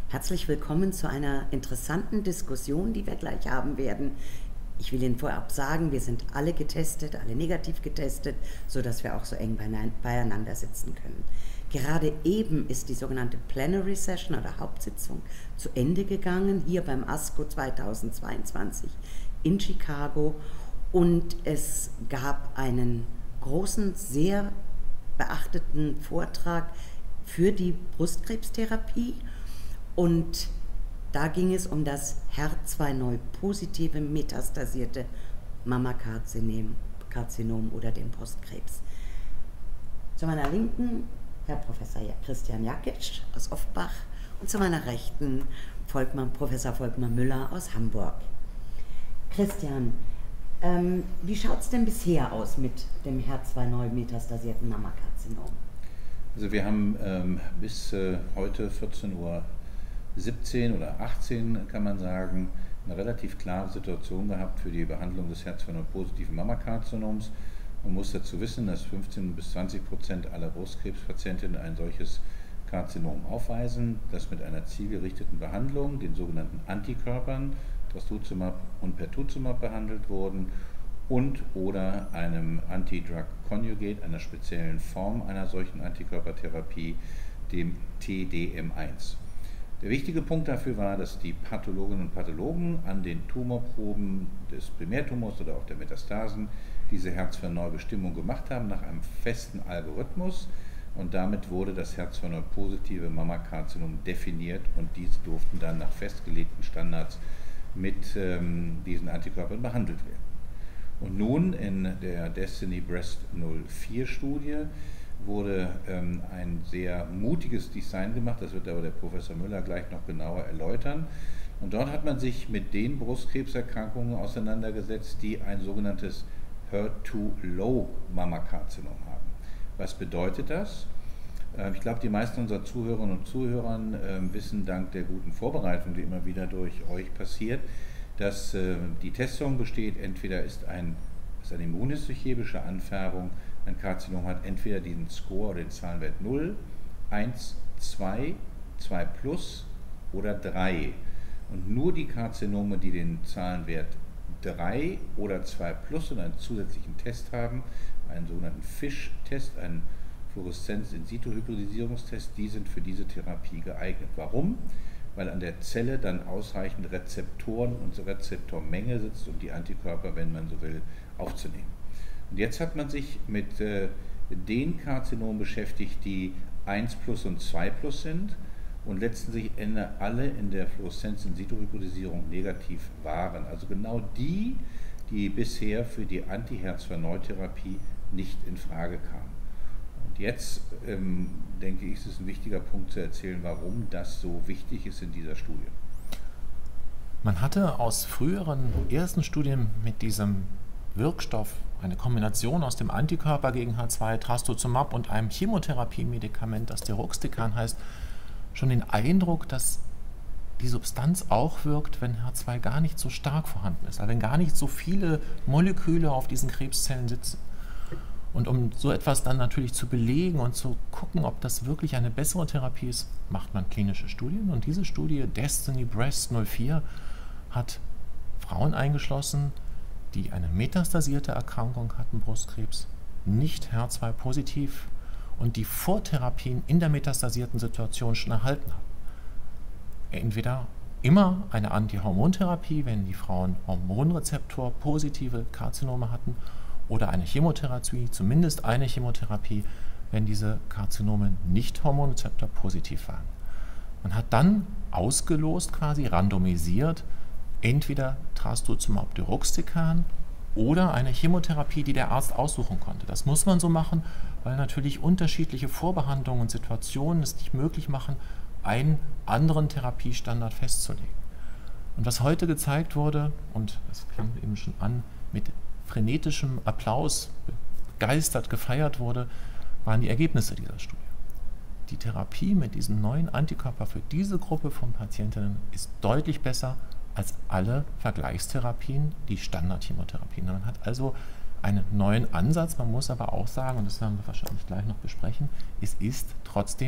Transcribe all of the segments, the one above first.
Herzlich willkommen zu einer interessanten Diskussion, die wir gleich haben werden. Ich will Ihnen vorab sagen, wir sind alle getestet, alle negativ getestet, sodass wir auch so eng beieinander sitzen können. Gerade eben ist die sogenannte Plenary Session oder Hauptsitzung zu Ende gegangen, hier beim ASCO 2022 in Chicago. Und es gab einen großen, sehr beachteten Vortrag für die Brustkrebstherapie. Und da ging es um das HER2-neu-positive metastasierte Mammakarzinom oder den Brustkrebs. Zu meiner Linken Herr Professor Christian Jakic aus Offenbach und zu meiner Rechten Professor Volkmar Müller aus Hamburg. Christian, wie schaut es denn bisher aus mit dem HER2-neu-metastasierten Mammakarzinom? Also wir haben bis heute 14:17 Uhr oder 18 kann man sagen, eine relativ klare Situation gehabt für die Behandlung des HER2-neu-positiven Mammakarzinoms. Man muss dazu wissen, dass 15 bis 20% aller Brustkrebspatientinnen ein solches Karzinom aufweisen, das mit einer zielgerichteten Behandlung, den sogenannten Antikörpern, Trastuzumab und Pertuzumab behandelt wurden und oder einem Anti-Drug-Conjugate, einer speziellen Form einer solchen Antikörpertherapie, dem T-DM1. Der wichtige Punkt dafür war, dass die Pathologinnen und Pathologen an den Tumorproben des Primärtumors oder auch der Metastasen diese HER2-Neu-Bestimmung gemacht haben nach einem festen Algorithmus, und damit wurde das HER2-Neu-positive Mammakarzinom definiert und diese durften dann nach festgelegten Standards mit diesen Antikörpern behandelt werden. Und nun in der DESTINY-Breast04-Studie wurde ein sehr mutiges Design gemacht, das wird aber der Professor Müller gleich noch genauer erläutern. Und dort hat man sich mit den Brustkrebserkrankungen auseinandergesetzt, die ein sogenanntes HER2-Low-Mammakarzinom haben. Was bedeutet das? Ich glaube, die meisten unserer Zuhörerinnen und Zuhörer wissen dank der guten Vorbereitung, die immer wieder durch euch passiert, dass die Testung besteht, entweder ist eine immunhistochemische Anfärbung, ein Karzinom hat entweder diesen Score oder den Zahlenwert 0, 1, 2, 2 plus oder 3. Und nur die Karzinome, die den Zahlenwert 3 oder 2 plus und einen zusätzlichen Test haben, einen sogenannten FISH-Test, einen Fluoreszenz-in-situ-Hybridisierungstest, die sind für diese Therapie geeignet. Warum? Weil an der Zelle dann ausreichend Rezeptoren und Rezeptormenge sitzt, um die Antikörper, wenn man so will, aufzunehmen. Und jetzt hat man sich mit den Karzinomen beschäftigt, die 1 plus und 2 plus sind und letztendlich alle in der Fluoreszenz-in-situ-Hybridisierung negativ waren. Also genau die bisher für die Anti-HER2-Neu-Therapie nicht in Frage kamen. Und jetzt denke ich, ist es ein wichtiger Punkt zu erzählen, warum das so wichtig ist in dieser Studie. Man hatte aus früheren ersten Studien mit diesem Wirkstoff eine Kombination aus dem Antikörper gegen H2, Trastuzumab und einem Chemotherapiemedikament, das Deruxtecan heißt, schon den Eindruck, dass die Substanz auch wirkt, wenn H2 gar nicht so stark vorhanden ist, also wenn gar nicht so viele Moleküle auf diesen Krebszellen sitzen. Und um so etwas dann natürlich zu belegen und zu gucken, ob das wirklich eine bessere Therapie ist, macht man klinische Studien. Und diese Studie, DESTINY-Breast04, hat Frauen eingeschlossen, die eine metastasierte Erkrankung hatten, Brustkrebs, nicht HER2-positiv und die Vortherapien in der metastasierten Situation schon erhalten haben. Entweder immer eine Antihormontherapie, wenn die Frauen Hormonrezeptor-positive Karzinome hatten, oder eine Chemotherapie, zumindest eine Chemotherapie, wenn diese Karzinome nicht hormonrezeptor-positiv waren. Man hat dann ausgelost, quasi randomisiert, entweder Trastuzumab Deruxtecan oder eine Chemotherapie, die der Arzt aussuchen konnte. Das muss man so machen, weil natürlich unterschiedliche Vorbehandlungen und Situationen es nicht möglich machen, einen anderen Therapiestandard festzulegen. Und was heute gezeigt wurde, und das fing eben schon an, mit frenetischem Applaus begeistert gefeiert wurde, waren die Ergebnisse dieser Studie. Die Therapie mit diesen neuen Antikörper für diese Gruppe von Patientinnen ist deutlich besser als alle Vergleichstherapien, die Standardchemotherapien. Man hat also einen neuen Ansatz, man muss aber auch sagen, und das werden wir wahrscheinlich gleich noch besprechen, es ist trotzdem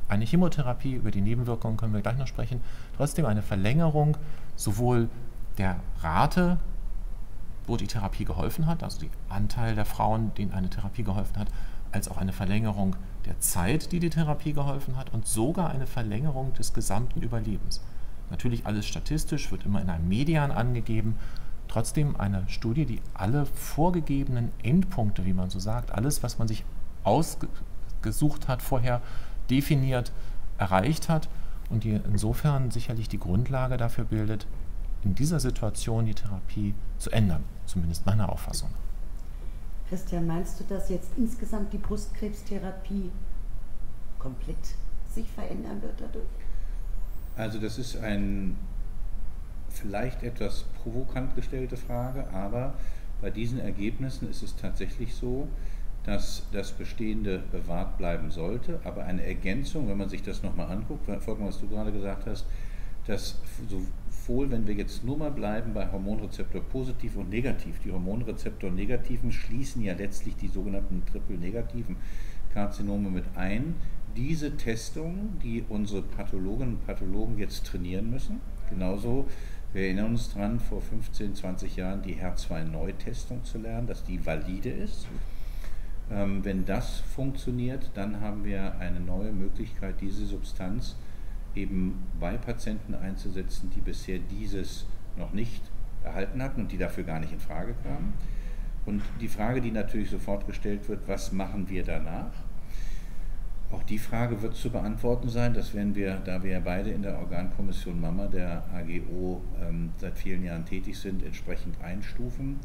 eine Chemotherapie, über die Nebenwirkungen können wir gleich noch sprechen, trotzdem eine Verlängerung sowohl der Rate, wo die Therapie geholfen hat, also der Anteil der Frauen, denen eine Therapie geholfen hat, als auch eine Verlängerung der Zeit, die die Therapie geholfen hat, und sogar eine Verlängerung des gesamten Überlebens. Natürlich alles statistisch, wird immer in einem Median angegeben, trotzdem eine Studie, die alle vorgegebenen Endpunkte, wie man so sagt, alles, was man sich ausgesucht hat, vorher definiert, erreicht hat und die insofern sicherlich die Grundlage dafür bildet, in dieser Situation die Therapie zu ändern, zumindest meiner Auffassung. Christian, meinst du, dass jetzt insgesamt die Brustkrebstherapie komplett sich verändern wird dadurch? Also das ist eine vielleicht etwas provokant gestellte Frage, aber bei diesen Ergebnissen ist es tatsächlich so, dass das Bestehende bewahrt bleiben sollte, aber eine Ergänzung, wenn man sich das nochmal anguckt, Volkmar, was du gerade gesagt hast, dass sowohl, wenn wir jetzt nur mal bleiben bei Hormonrezeptor positiv und negativ, die Hormonrezeptor negativen schließen ja letztlich die sogenannten triple-negativen Karzinome mit ein. Diese Testung, die unsere Pathologinnen und Pathologen jetzt trainieren müssen, genauso, wir erinnern uns dran, vor 15, 20 Jahren die HER2-Neutestung zu lernen, dass die valide ist. Wenn das funktioniert, dann haben wir eine neue Möglichkeit, diese Substanz eben bei Patienten einzusetzen, die bisher dieses noch nicht erhalten hatten und die dafür gar nicht in Frage kamen. Und die Frage, die natürlich sofort gestellt wird, was machen wir danach? Auch die Frage wird zu beantworten sein, das werden wir, da wir ja beide in der Organkommission Mama der AGO seit vielen Jahren tätig sind, entsprechend einstufen.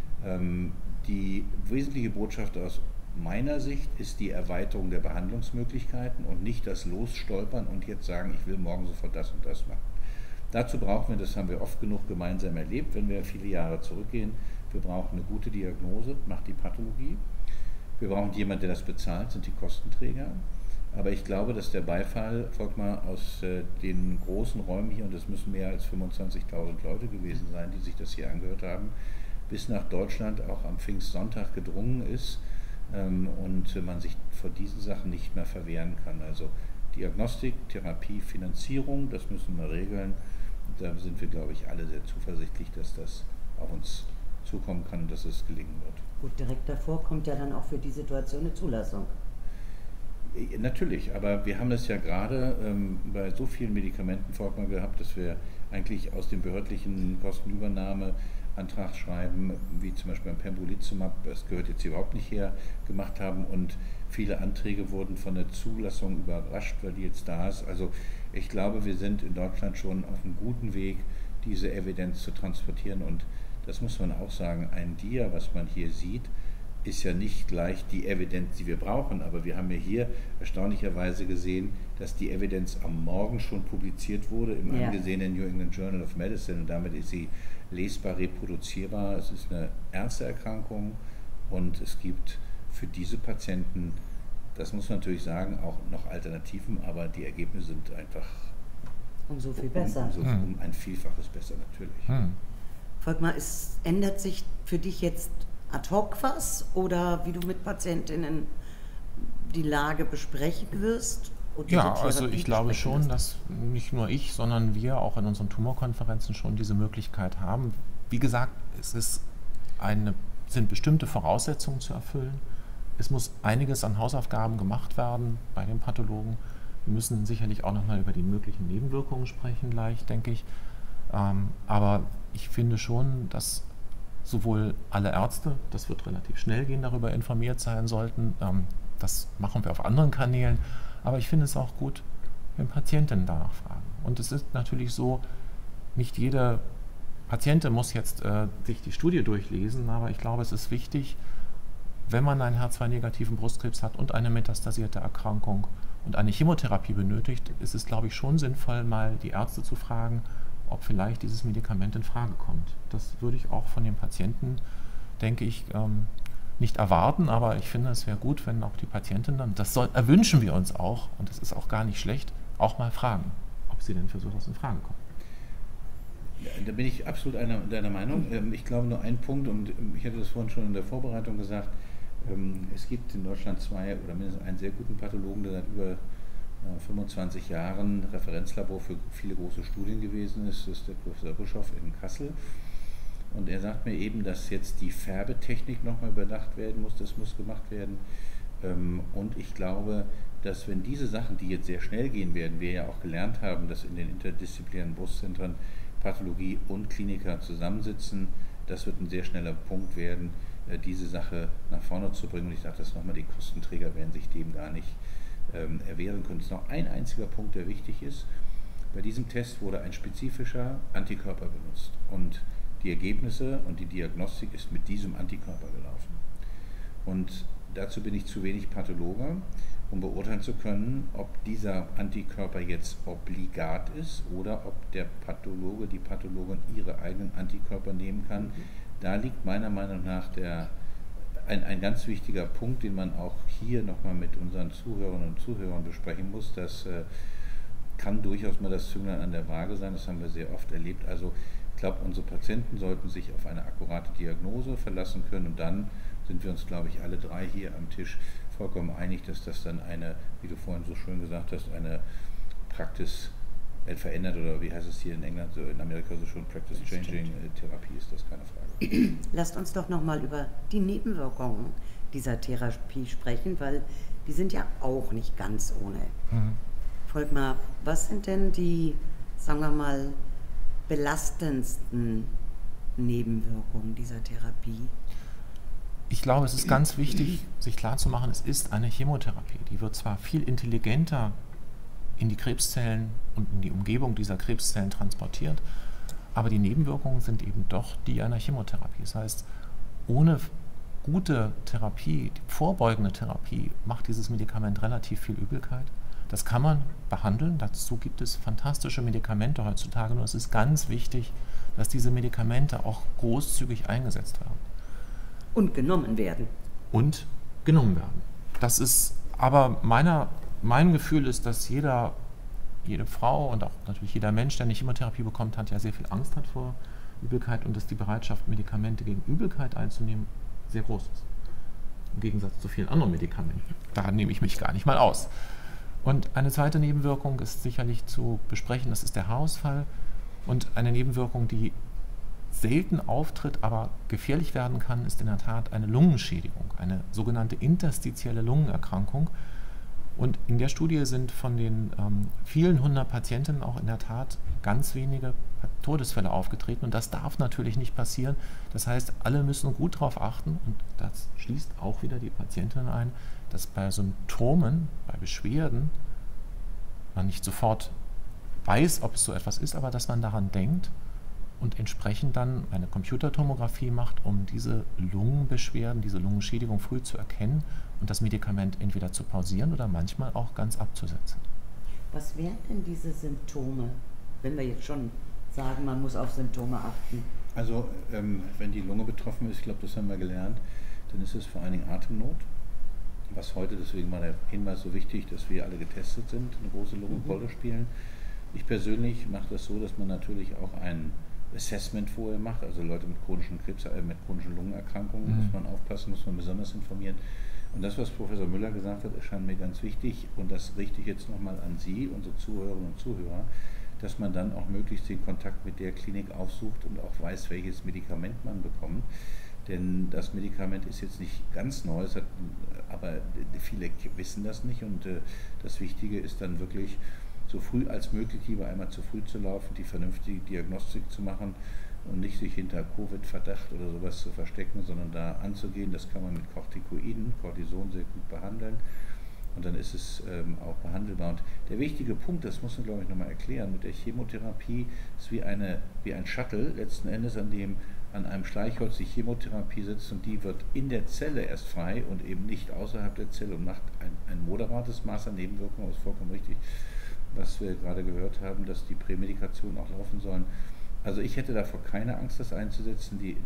Die wesentliche Botschaft aus meiner Sicht ist die Erweiterung der Behandlungsmöglichkeiten und nicht das Losstolpern und jetzt sagen, ich will morgen sofort das und das machen. Dazu brauchen wir, das haben wir oft genug gemeinsam erlebt, wenn wir viele Jahre zurückgehen, wir brauchen eine gute Diagnose, macht die Pathologie. Wir brauchen jemanden, der das bezahlt, sind die Kostenträger. Aber ich glaube, dass der Beifall, Volkmar, aus den großen Räumen hier, und es müssen mehr als 25.000 Leute gewesen sein, die sich das hier angehört haben, bis nach Deutschland auch am Pfingstsonntag gedrungen ist und man sich vor diesen Sachen nicht mehr verwehren kann. Also Diagnostik, Therapie, Finanzierung, das müssen wir regeln. Da sind wir, glaube ich, alle sehr zuversichtlich, dass das auf uns zukommen kann und dass es gelingen wird. Gut, direkt davor kommt ja dann auch für die Situation eine Zulassung. Natürlich, aber wir haben das ja gerade bei so vielen Medikamenten Volkmar gehabt, dass wir eigentlich aus dem behördlichen Kostenübernahmeantrag schreiben, wie zum Beispiel beim Pembrolizumab, das gehört jetzt überhaupt nicht her, gemacht haben und viele Anträge wurden von der Zulassung überrascht, weil die jetzt da ist. Also ich glaube, wir sind in Deutschland schon auf einem guten Weg, diese Evidenz zu transportieren und das muss man auch sagen, ein Dia, was man hier sieht, ist ja nicht gleich die Evidenz, die wir brauchen, aber wir haben ja hier erstaunlicherweise gesehen, dass die Evidenz am Morgen schon publiziert wurde im angesehenen New England Journal of Medicine und damit ist sie lesbar, reproduzierbar. Es ist eine ernste Erkrankung und es gibt für diese Patienten, das muss man natürlich sagen, auch noch Alternativen, aber die Ergebnisse sind einfach um so viel besser. Um ein Vielfaches besser natürlich. Volkmar, ändert sich für dich jetzt ad hoc was oder wie du mit Patientinnen die Lage besprechen wirst? Ja, also ich glaube schon, dass nicht nur ich, sondern wir auch in unseren Tumorkonferenzen schon diese Möglichkeit haben. Wie gesagt, es sind bestimmte Voraussetzungen zu erfüllen. Es muss einiges an Hausaufgaben gemacht werden bei den Pathologen. Wir müssen sicherlich auch nochmal über die möglichen Nebenwirkungen sprechen gleich, denke ich. Aber ich finde schon, dass sowohl alle Ärzte, das wird relativ schnell gehen, darüber informiert sein sollten. Das machen wir auf anderen Kanälen. Aber ich finde es auch gut, wenn Patientinnen danach fragen. Und es ist natürlich so, nicht jede Patientin muss jetzt sich die Studie durchlesen, aber ich glaube, es ist wichtig, wenn man einen HER2-negativen Brustkrebs hat und eine metastasierte Erkrankung und eine Chemotherapie benötigt, ist es, glaube ich, schon sinnvoll, mal die Ärzte zu fragen, ob vielleicht dieses Medikament in Frage kommt. Das würde ich auch von den Patienten, denke ich, nicht erwarten, aber ich finde, es wäre gut, wenn auch die Patienten dann, erwünschen wir uns auch, und das ist auch gar nicht schlecht, auch mal fragen, ob sie denn für sowas in Frage kommen. Ja, da bin ich absolut deiner Meinung. Ich glaube nur ein Punkt, und ich hatte das vorhin schon in der Vorbereitung gesagt, es gibt in Deutschland zwei oder mindestens einen sehr guten Pathologen, der seit über 25 Jahren Referenzlabor für viele große Studien gewesen ist, ist der Professor Bischoff in Kassel. Und er sagt mir eben, dass jetzt die Färbetechnik nochmal überdacht werden muss, das muss gemacht werden. Und ich glaube, dass wenn diese Sachen, die jetzt sehr schnell gehen werden, wir ja auch gelernt haben, dass in den interdisziplinären Brustzentren Pathologie und Kliniker zusammensitzen, das wird ein sehr schneller Punkt werden, diese Sache nach vorne zu bringen. Und ich sage das nochmal, die Kostenträger werden sich dem gar nicht erwehren können. Es ist noch ein einziger Punkt, der wichtig ist. Bei diesem Test wurde ein spezifischer Antikörper benutzt und die Ergebnisse und die Diagnostik ist mit diesem Antikörper gelaufen. Und dazu bin ich zu wenig Pathologe, um beurteilen zu können, ob dieser Antikörper jetzt obligat ist oder ob der Pathologe, die Pathologin ihre eigenen Antikörper nehmen kann. Da liegt meiner Meinung nach ein ganz wichtiger Punkt, den man auch hier nochmal mit unseren Zuhörerinnen und Zuhörern besprechen muss. Das kann durchaus mal das Zünglein an der Waage sein, das haben wir sehr oft erlebt. Also ich glaube, unsere Patienten sollten sich auf eine akkurate Diagnose verlassen können und dann sind wir uns, glaube ich, alle drei hier am Tisch vollkommen einig, dass das dann eine, wie du vorhin so schön gesagt hast, eine Praxis verändert oder wie heißt es hier in England, so in Amerika so schon Practice-Changing Therapie ist, das keine Frage. Lasst uns doch nochmal über die Nebenwirkungen dieser Therapie sprechen, weil die sind ja auch nicht ganz ohne. Volkmar, was sind denn die, sagen wir mal, belastendsten Nebenwirkungen dieser Therapie? Ich glaube, es ist ganz wichtig, sich klarzumachen, es ist eine Chemotherapie. Die wird zwar viel intelligenter in die Krebszellen und in die Umgebung dieser Krebszellen transportiert, aber die Nebenwirkungen sind eben doch die einer Chemotherapie. Das heißt, ohne gute Therapie, die vorbeugende Therapie, macht dieses Medikament relativ viel Übelkeit. Das kann man behandeln, dazu gibt es fantastische Medikamente heutzutage, nur es ist ganz wichtig, dass diese Medikamente auch großzügig eingesetzt werden. Und genommen werden. Und genommen werden. Das ist aber mein Gefühl ist, dass jede Frau und auch natürlich jeder Mensch, der eine Chemotherapie bekommt, hat ja sehr viel Angst hat vor Übelkeit und dass die Bereitschaft, Medikamente gegen Übelkeit einzunehmen, sehr groß ist. Im Gegensatz zu vielen anderen Medikamenten. Da nehme ich mich gar nicht mal aus. Und eine zweite Nebenwirkung ist sicherlich zu besprechen, das ist der Haarausfall. Und eine Nebenwirkung, die selten auftritt, aber gefährlich werden kann, ist in der Tat eine Lungenschädigung, eine sogenannte interstitielle Lungenerkrankung. Und in der Studie sind von den vielen 100 Patientinnen auch in der Tat ganz wenige Todesfälle aufgetreten und das darf natürlich nicht passieren. Das heißt, alle müssen gut darauf achten und das schließt auch wieder die Patientinnen ein, dass bei Symptomen, bei Beschwerden man nicht sofort weiß, ob es so etwas ist, aber dass man daran denkt und entsprechend dann eine Computertomographie macht, um diese Lungenbeschwerden, diese Lungenschädigung früh zu erkennen und das Medikament entweder zu pausieren oder manchmal auch ganz abzusetzen. Was wären denn diese Symptome, wenn wir jetzt schon sagen, man muss auf Symptome achten? Also wenn die Lunge betroffen ist, ich glaube, das haben wir gelernt, dann ist es vor allen Dingen Atemnot, was heute, deswegen war der Hinweis so wichtig, dass wir alle getestet sind, eine große Lungenrolle spielen. Ich persönlich mache das so, dass man natürlich auch ein Assessment vorher macht, also Leute mit chronischen Krebs, mit chronischen Lungenerkrankungen muss man aufpassen, muss man besonders informieren. Und das, was Professor Müller gesagt hat, erscheint mir ganz wichtig und das richte ich jetzt nochmal an Sie, unsere Zuhörerinnen und Zuhörer, dass man dann auch möglichst den Kontakt mit der Klinik aufsucht und auch weiß, welches Medikament man bekommt. Denn das Medikament ist jetzt nicht ganz neu, aber viele wissen das nicht und das Wichtige ist dann wirklich, so früh als möglich lieber einmal zu früh zu laufen, die vernünftige Diagnostik zu machen und nicht sich hinter Covid-Verdacht oder sowas zu verstecken, sondern da anzugehen. Das kann man mit Corticoiden, Cortison sehr gut behandeln und dann ist es auch behandelbar. Und der wichtige Punkt, das muss man glaube ich nochmal erklären, mit der Chemotherapie ist wie ein Shuttle letzten Endes, an dem an einem Schleichholz die Chemotherapie sitzt und die wird in der Zelle erst frei und eben nicht außerhalb der Zelle und macht ein moderates Maß an Nebenwirkungen, das ist vollkommen richtig, was wir gerade gehört haben, dass die Prämedikationen auch laufen sollen. Also ich hätte davor keine Angst, das einzusetzen. Die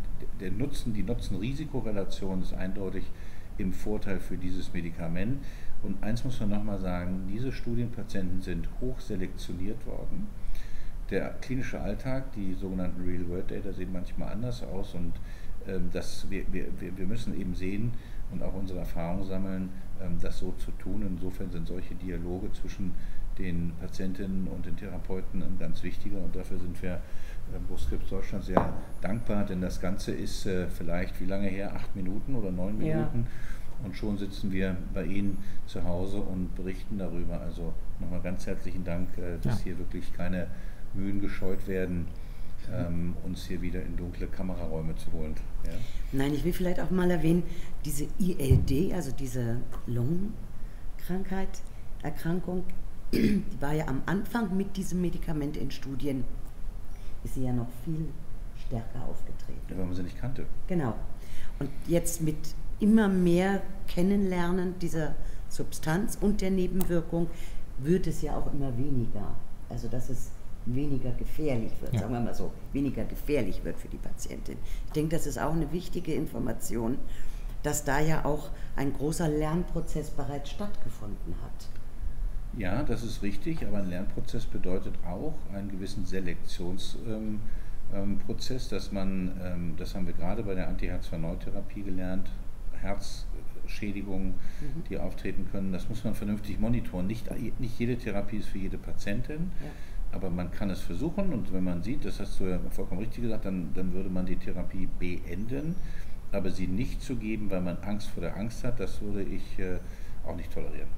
Nutzen-Risiko-Relation ist eindeutig im Vorteil für dieses Medikament. Und eins muss man nochmal sagen, diese Studienpatienten sind hoch selektioniert worden. Der klinische Alltag, die sogenannten Real-World-Data sehen manchmal anders aus und wir müssen eben sehen, und auch unsere Erfahrung sammeln, das so zu tun. Insofern sind solche Dialoge zwischen den Patientinnen und den Therapeuten ein ganz wichtiger, und dafür sind wir Brustkrebs Deutschland sehr dankbar, denn das Ganze ist vielleicht, wie lange her, 8 Minuten oder 9 Minuten, und schon sitzen wir bei Ihnen zu Hause und berichten darüber. Also nochmal ganz herzlichen Dank, dass hier wirklich keine Mühen gescheut werden, uns hier wieder in dunkle Kameraräume zu holen. Ja? Nein, ich will vielleicht auch mal erwähnen, diese ILD, also diese Lungenkrankheit, Erkrankung, die war ja am Anfang mit diesem Medikament in Studien, ist sie ja noch viel stärker aufgetreten. Ja, weil man sie nicht kannte. Genau. Und jetzt mit immer mehr Kennenlernen dieser Substanz und der Nebenwirkung wird es ja auch immer weniger. Also dass es weniger gefährlich wird, sagen wir mal so, weniger gefährlich wird für die Patientin. Ich denke, das ist auch eine wichtige Information, dass da ja auch ein großer Lernprozess bereits stattgefunden hat. Ja, das ist richtig, aber ein Lernprozess bedeutet auch einen gewissen Selektionsprozess, dass man, das haben wir gerade bei der Anti-H2-Neu-Therapie gelernt, Herzschädigungen, die auftreten können, das muss man vernünftig monitoren. Nicht jede Therapie ist für jede Patientin, aber man kann es versuchen, und wenn man sieht, das hast du ja vollkommen richtig gesagt, dann würde man die Therapie beenden, aber sie nicht zu geben, weil man Angst vor der Angst hat, das würde ich auch nicht tolerieren.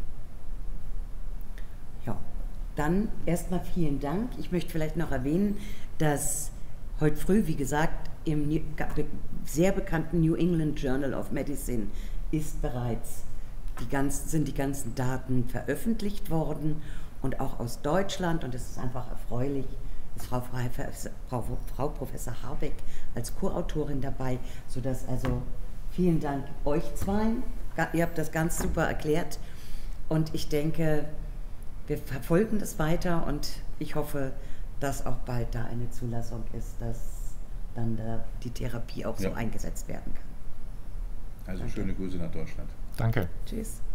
Ja, dann erstmal vielen Dank. Ich möchte vielleicht noch erwähnen, dass heute früh, wie gesagt, im sehr bekannten New England Journal of Medicine sind die ganzen Daten veröffentlicht worden, und auch aus Deutschland, und es ist einfach erfreulich, ist Frau Professor Harbeck als Co-Autorin dabei, sodass also vielen Dank euch zweien. Ihr habt das ganz super erklärt, und ich denke, wir verfolgen das weiter, und ich hoffe, dass auch bald da eine Zulassung ist, dass dann die Therapie auch so eingesetzt werden kann. Also schöne Grüße nach Deutschland. Danke. Tschüss.